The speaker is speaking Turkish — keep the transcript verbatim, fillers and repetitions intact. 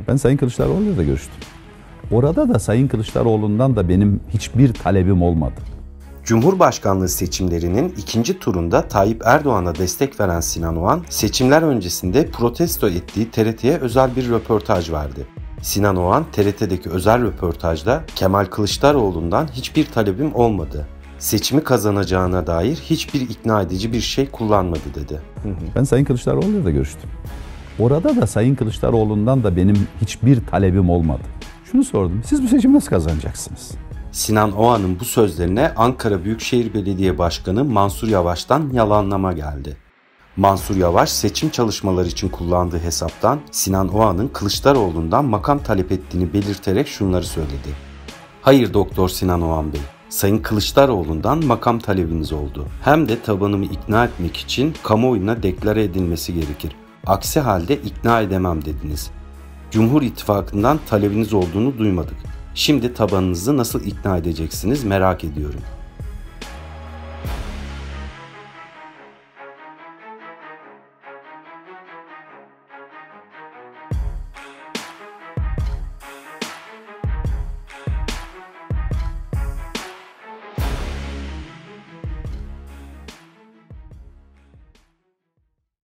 Ben Sayın Kılıçdaroğlu'yla da görüştüm. Orada da Sayın Kılıçdaroğlu'ndan da benim hiçbir talebim olmadı. Cumhurbaşkanlığı seçimlerinin ikinci turunda Tayyip Erdoğan'a destek veren Sinan Oğan, seçimler öncesinde protesto ettiği T R T'ye özel bir röportaj verdi. Sinan Oğan, T R T'deki özel röportajda Kemal Kılıçdaroğlu'ndan hiçbir talebim olmadı, seçimi kazanacağına dair hiçbir ikna edici bir şey kullanmadı dedi. Ben Sayın Kılıçdaroğlu'yla da görüştüm. Orada da Sayın Kılıçdaroğlu'ndan da benim hiçbir talebim olmadı. Şunu sordum, siz bu seçimi nasıl kazanacaksınız? Sinan Oğan'ın bu sözlerine Ankara Büyükşehir Belediye Başkanı Mansur Yavaş'tan yalanlama geldi. Mansur Yavaş seçim çalışmaları için kullandığı hesaptan Sinan Oğan'ın Kılıçdaroğlu'ndan makam talep ettiğini belirterek şunları söyledi. Hayır Doktor Sinan Oğan Bey, Sayın Kılıçdaroğlu'ndan makam talebiniz oldu. Hem de tabanımı ikna etmek için kamuoyuna deklare edilmesi gerekir. Aksi halde ikna edemem dediniz. Cumhur İttifakı'ndan talebiniz olduğunu duymadık. Şimdi tabanınızı nasıl ikna edeceksiniz merak ediyorum.